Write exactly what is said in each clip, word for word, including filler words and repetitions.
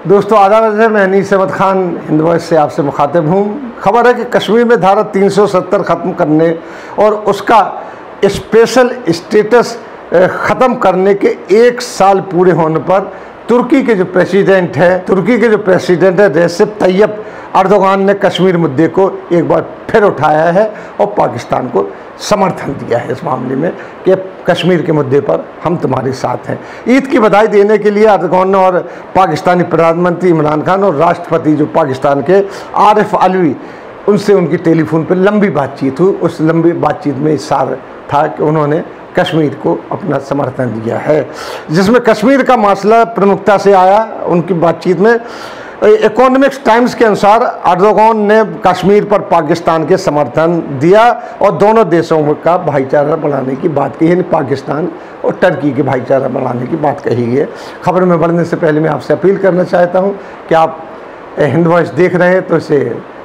दोस्तों आदाब है, मैं अनीस अहमद खान हिंद वॉइस से आपसे मुखातिब हूँ। खबर है कि कश्मीर में धारा तीन सौ सत्तर ख़त्म करने और उसका स्पेशल स्टेटस ख़त्म करने के एक साल पूरे होने पर तुर्की के जो प्रेसिडेंट है तुर्की के जो प्रेसिडेंट है रेसिप तैयब अर्दोगान ने कश्मीर मुद्दे को एक बार फिर उठाया है और पाकिस्तान को समर्थन दिया है इस मामले में कि कश्मीर के मुद्दे पर हम तुम्हारे साथ हैं। ईद की बधाई देने के लिए अर्दोगान और पाकिस्तानी प्रधानमंत्री इमरान खान और राष्ट्रपति जो पाकिस्तान के आरिफ अलवी उनसे उनकी टेलीफोन पर लंबी बातचीत हुई। उस लंबी बातचीत में इशारा था कि उन्होंने कश्मीर को अपना समर्थन दिया है, जिसमें कश्मीर का मसला प्रमुखता से आया। उनकी बातचीत में इकोनॉमिक्स टाइम्स के अनुसार अर्दोगान ने कश्मीर पर पाकिस्तान के समर्थन दिया और दोनों देशों का भाईचारा बढ़ाने की बात कही, यानी पाकिस्तान और टर्की के भाईचारा बढ़ाने की बात कही है। खबर में बढ़ने से पहले मैं आपसे अपील करना चाहता हूं कि आप हिंद वॉइस देख रहे हैं तो इसे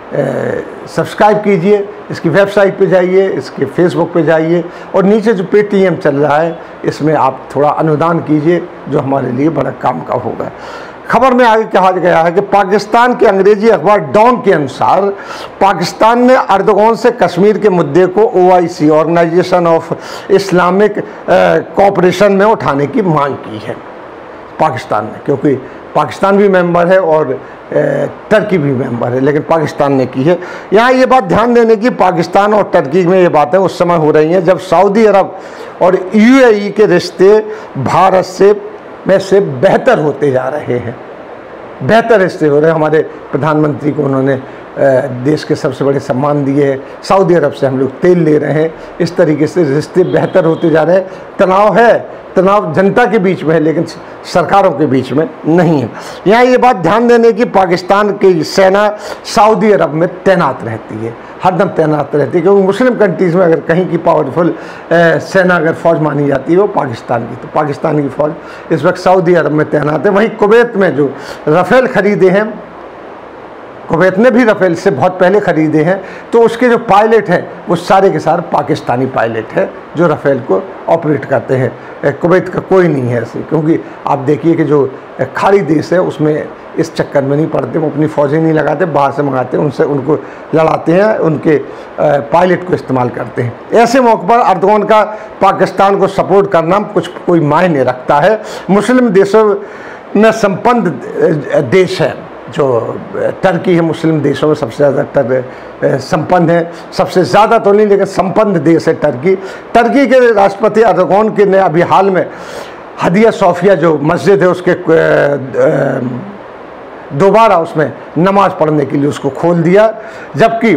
सब्सक्राइब कीजिए, इसकी वेबसाइट पे जाइए, इसके फेसबुक पे जाइए और नीचे जो पेटीएम चल रहा है इसमें आप थोड़ा अनुदान कीजिए जो हमारे लिए बड़ा काम का होगा। खबर में आगे कहा गया है कि पाकिस्तान के अंग्रेजी अखबार डॉन के अनुसार पाकिस्तान ने अर्दोगान से कश्मीर के मुद्दे को O I C Organisation of Islamic Cooperation में उठाने की मांग की है पाकिस्तान ने, क्योंकि पाकिस्तान भी मेंबर है और टर्की भी मेंबर है, लेकिन पाकिस्तान ने की है। यहाँ ये बात ध्यान देने की पाकिस्तान और टर्की में ये बातें उस समय हो रही हैं जब सऊदी अरब और यू ए ई के रिश्ते भारत से में से बेहतर होते जा रहे हैं, बेहतर रिश्ते हो रहे हैं। हमारे प्रधानमंत्री को उन्होंने देश के सबसे बड़े सम्मान दिए हैं, सऊदी अरब से हम लोग तेल ले रहे हैं, इस तरीके से रिश्ते बेहतर होते जा रहे हैं। तनाव है, तनाव जनता के बीच में है लेकिन सरकारों के बीच में नहीं है। यहाँ ये बात ध्यान देने की पाकिस्तान की सेना सऊदी अरब में तैनात रहती है, हरदम तैनात रहती है, क्योंकि मुस्लिम कंट्रीज़ में अगर कहीं की पावरफुल सेना अगर फ़ौज मानी जाती है वो पाकिस्तान की, तो पाकिस्तान की फ़ौज इस वक्त सऊदी अरब में तैनात है। वहीं कुवैत में जो राफेल ख़रीदे हैं, कुवैत ने भी राफेल से बहुत पहले ख़रीदे हैं, तो उसके जो पायलट हैं वो सारे के सारे पाकिस्तानी पायलट हैं जो राफेल को ऑपरेट करते हैं। कुवैत का कोई नहीं है ऐसे, क्योंकि आप देखिए कि जो खाड़ी देश है उसमें इस चक्कर में नहीं पड़ते, वो अपनी फ़ौजें नहीं लगाते, बाहर से मंगाते हैं, उनसे उनको लड़ाते हैं, उनके पायलट को इस्तेमाल करते हैं। ऐसे मौके पर अर्दोगान का पाकिस्तान को सपोर्ट करना कुछ कोई मायने रखता है। मुस्लिम देशों में संपन्न देश है जो टर्की है, मुस्लिम देशों में सबसे ज़्यादा संपन्न है, सबसे ज़्यादा तो नहीं लेकिन संपन्न देश है टर्की। टर्की के राष्ट्रपति अर्दोगान के ने अभी हाल में हदिया सोफिया जो मस्जिद है उसके दोबारा उसमें नमाज पढ़ने के लिए उसको खोल दिया, जबकि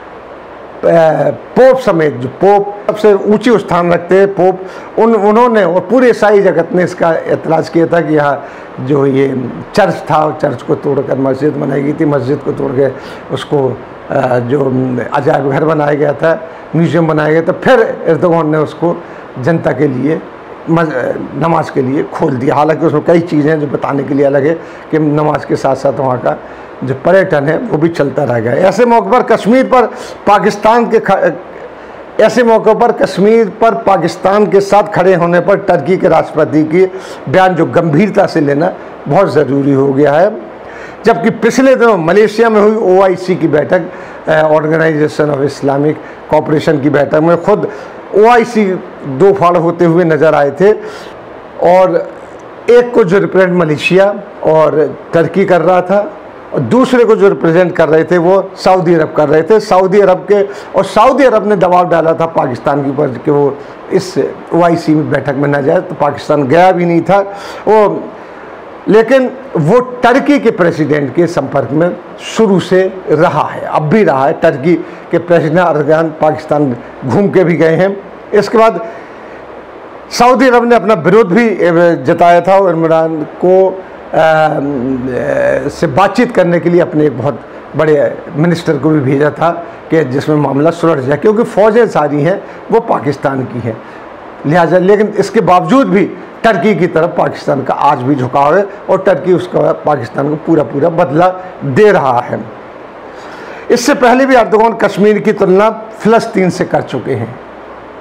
पोप समेत जो पोप सबसे ऊंची स्थान रखते हैं पोप, उन उन्होंने और पूरे ईसाई जगत ने इसका एतराज़ किया था कि यहाँ जो ये चर्च था चर्च को तोड़कर मस्जिद बनाई गई थी, मस्जिद को तोड़ के उसको जो अजायब घर बनाया गया था, म्यूज़ियम बनाया गया था। फिर अर्दोगान ने उसको जनता के लिए नमाज के लिए खोल दिया। हालांकि उसमें कई चीज़ें जो बताने के लिए अलग है कि नमाज के साथ साथ वहाँ का जो पर्यटन है वो भी चलता रह गया। ऐसे मौके पर कश्मीर पर पाकिस्तान के ऐसे मौक़ों पर कश्मीर पर पाकिस्तान के साथ खड़े होने पर टर्की के राष्ट्रपति की बयान जो गंभीरता से लेना बहुत ज़रूरी हो गया है। जबकि पिछले दिनों मलेशिया में हुई ओ आई सी की बैठक, ऑर्गेनाइजेशन ऑफ इस्लामिक कोऑपरेशन की बैठक में खुद ओ आई सी दो फाड़ होते हुए नज़र आए थे और एक को जो रिप्रेजेंट मलेशिया और टर्की कर रहा था और दूसरे को जो रिप्रेजेंट कर रहे थे वो सऊदी अरब कर रहे थे। सऊदी अरब के और सऊदी अरब ने दबाव डाला था पाकिस्तान के ऊपर कि वो इस ओ आई सी में बैठक में न जाए, तो पाकिस्तान गया भी नहीं था वो, लेकिन वो टर्की के प्रेसिडेंट के संपर्क में शुरू से रहा है, अब भी रहा है। टर्की के प्रेसिडेंट अर्दोगान पाकिस्तान घूम के भी गए हैं। इसके बाद सऊदी अरब ने अपना विरोध भी जताया था और इमरान को आ, से बातचीत करने के लिए अपने एक बहुत बड़े मिनिस्टर को भी भेजा था कि जिसमें मामला सुलझ जाए, क्योंकि फ़ौजें सारी हैं वो पाकिस्तान की हैं लिहाजा। लेकिन इसके बावजूद भी टर्की की तरफ पाकिस्तान का आज भी झुकाव है और टर्की उसका पाकिस्तान को पूरा पूरा बदला दे रहा है। इससे पहले भी अर्दोगान कश्मीर की तुलना फ़लस्तीन से कर चुके हैं।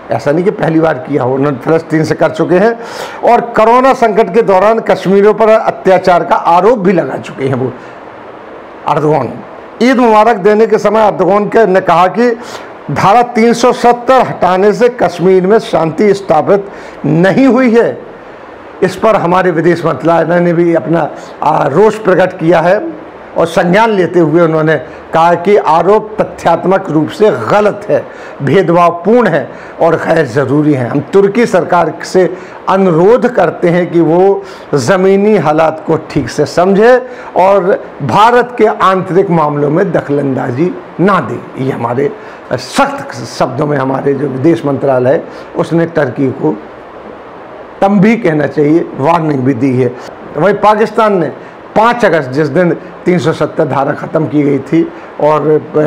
ऐसा नहीं कि पहली बार किया हो, उन्होंने फ़लस्तीन से कर चुके हैं। और कोरोना संकट के दौरान कश्मीरियों पर अत्याचार का आरोप भी लगा चुके हैं वो अर्दोगन। ईद मुबारक देने के समय अर्दोगन के ने कहा कि धारा तीन सौ सत्तर हटाने से कश्मीर में शांति स्थापित नहीं हुई है। इस पर हमारे विदेश मंत्रालय ने भी अपना रोष प्रकट किया है और संज्ञान लेते हुए उन्होंने कहा कि आरोप तथ्यात्मक रूप से गलत है, भेदभावपूर्ण है और गैर ज़रूरी है। हम तुर्की सरकार से अनुरोध करते हैं कि वो ज़मीनी हालात को ठीक से समझे और भारत के आंतरिक मामलों में दखलंदाजी ना दे। ये हमारे सख्त शब्दों में हमारे जो विदेश मंत्रालय है उसने टर्की को तंबी कहना चाहिए, वार्निंग भी दी है। वहीं पाकिस्तान ने पाँच अगस्त जिस दिन तीन सौ सत्तर धारा ख़त्म की गई थी और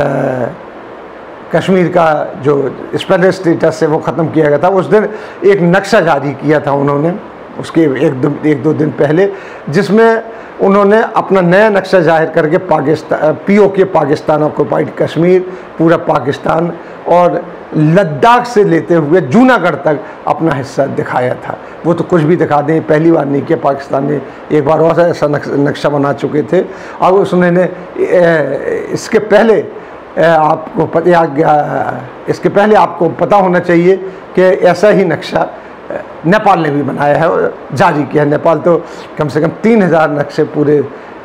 कश्मीर का जो स्पेशल स्टेटस है वो ख़त्म किया गया था, उस दिन एक नक्शा जारी किया था उन्होंने उसके एक दो एक दो दिन पहले, जिसमें उन्होंने अपना नया नक्शा जाहिर करके पाकिस्तान पीओके पाकिस्तान ऑक्युपाइड कश्मीर, पूरा पाकिस्तान और लद्दाख से लेते हुए जूनागढ़ तक अपना हिस्सा दिखाया था। वो तो कुछ भी दिखा दें, पहली बार नहीं किया। पाकिस्तान ने एक बार और ऐसा नक्शा बना चुके थे। अब उसने इसके पहले आपको पता इसके पहले आपको पता होना चाहिए कि ऐसा ही नक्शा नेपाल ने भी बनाया है और जारी किया है। नेपाल तो कम से कम तीन हज़ार नक्शे पूरे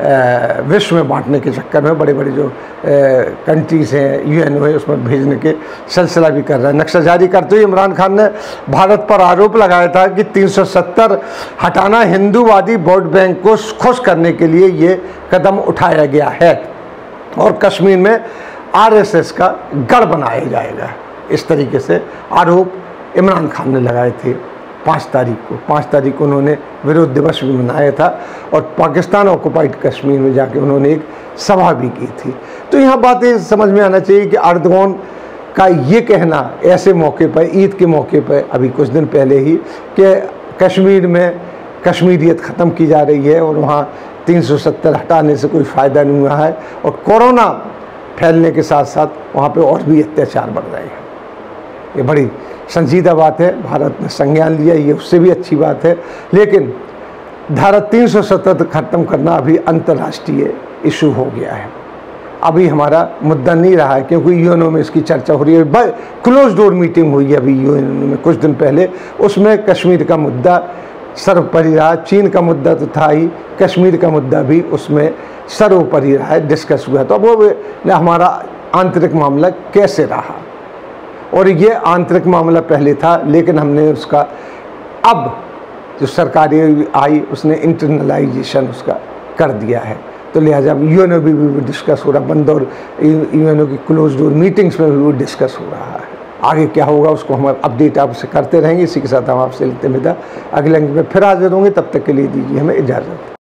विश्व में बांटने के चक्कर में बड़े बड़े जो कंट्रीज़ हैं, यूएनओ है, उसमें भेजने के सिलसिला भी कर रहा है। नक्शा जारी करते हुए इमरान खान ने भारत पर आरोप लगाया था कि तीन सौ सत्तर हटाना हिंदूवादी वोट बैंक को खुश करने के लिए ये कदम उठाया गया है और कश्मीर में आरएसएस का गढ़ बनाया जाएगा। इस तरीके से आरोप इमरान खान ने लगाए थे। पाँच तारीख को पाँच तारीख को उन्होंने विरोध दिवस भी मनाया था और पाकिस्तान ऑक्युपाइड कश्मीर में जाके उन्होंने एक सभा भी की थी। तो यहाँ बातें समझ में आना चाहिए कि अर्दोगन का ये कहना ऐसे मौके पर, ईद के मौके पर अभी कुछ दिन पहले ही, कि कश्मीर में कश्मीरियत ख़त्म की जा रही है और वहाँ तीन सौ सत्तर हटाने से कोई फ़ायदा नहीं हुआ है और कोरोना फैलने के साथ साथ वहाँ पे और भी अत्याचार बढ़ रहे हैं। ये बड़ी संजीदा बात है, भारत ने संज्ञान लिया, ये उससे भी अच्छी बात है। लेकिन धारा तीन सौ सत्तर ख़त्म करना अभी अंतर्राष्ट्रीय इशू हो गया है, अभी हमारा मुद्दा नहीं रहा है, क्योंकि यूएनओ में इसकी चर्चा हो रही है। क्लोज डोर मीटिंग हुई है अभी यूएनओ में कुछ दिन पहले, उसमें कश्मीर का मुद्दा सर्वोपरि रहा। चीन का मुद्दा तो था ही, कश्मीर का मुद्दा भी उसमें सर्वोपरि रहा है, डिस्कस हुआ। तो अब वो हमारा आंतरिक मामला कैसे रहा, और ये आंतरिक मामला पहले था लेकिन हमने उसका अब जो सरकारी आई उसने इंटरनलाइजेशन उसका कर दिया है। तो लिहाजा अब यूएनओ भी, भी डिस्कस हो रहा, बंद और यूएनओ की क्लोज डोर मीटिंग्स में भी वो डिस्कस हो रहा है। आगे क्या होगा उसको हम अपडेट आपसे करते रहेंगे। इसी के साथ हम आपसे लेते विदा, अगले अंक में फिर हाजिर होंगे। तब तक के लिए दीजिए हमें इजाज़त।